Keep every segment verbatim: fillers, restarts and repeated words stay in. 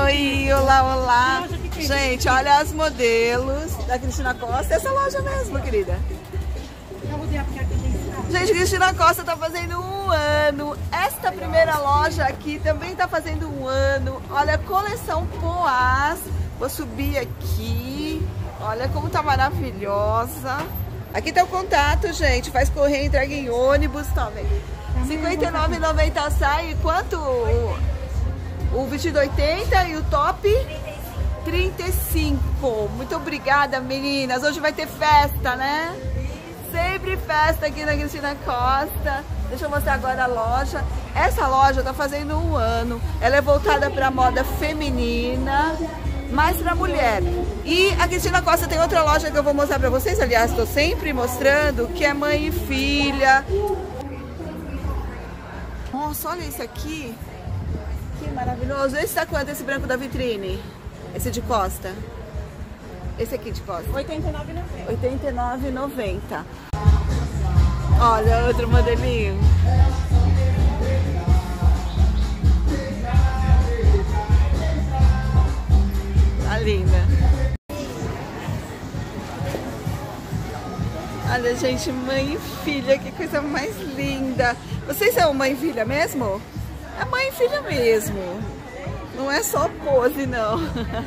Oi, olá, olá. Gente, olha as modelos da Cristina Costa. Essa loja mesmo, querida. Gente, Cristina Costa tá fazendo um ano. Esta primeira loja aqui também tá fazendo um ano. Olha a coleção Poás. Vou subir aqui. Olha como tá maravilhosa. Aqui tá o contato, gente. Faz correr, entrega em ônibus. Tá vendo? cinquenta e nove reais e noventa centavos sai. Quanto? O, o vestido oitenta e o top? trinta e cinco. Muito obrigada, meninas. Hoje vai ter festa, né? Sempre festa aqui na Cristina Costa. Deixa eu mostrar agora a loja. Essa loja tá fazendo um ano. Ela é voltada para moda feminina, mais para mulher. E a Cristina Costa tem outra loja que eu vou mostrar para vocês. Aliás, estou sempre mostrando, que é mãe e filha. Nossa, olha isso aqui. Que maravilhoso. Esse tá quanto, esse branco da vitrine? Esse de costa? Esse aqui de costa? oitenta e nove reais e noventa centavos. oitenta e nove reais e noventa centavos. Olha, outro modelinho. Tá linda. Olha, gente, mãe e filha, que coisa mais linda. Vocês são mãe e filha mesmo? É mãe e filha mesmo. Não é só pose, não.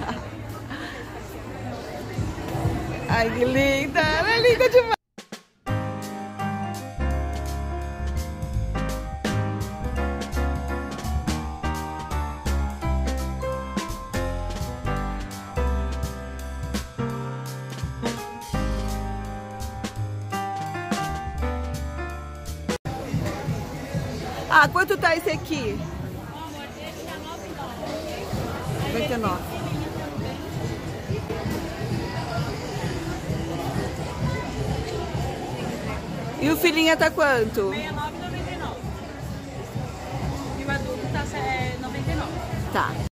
Ai, que linda. Ela é linda demais. Ah, quanto tá esse aqui? noventa e nove. E o filhinha tá quanto? sessenta e nove reais e noventa e nove centavos. E o adulto tá noventa e nove reais. Tá.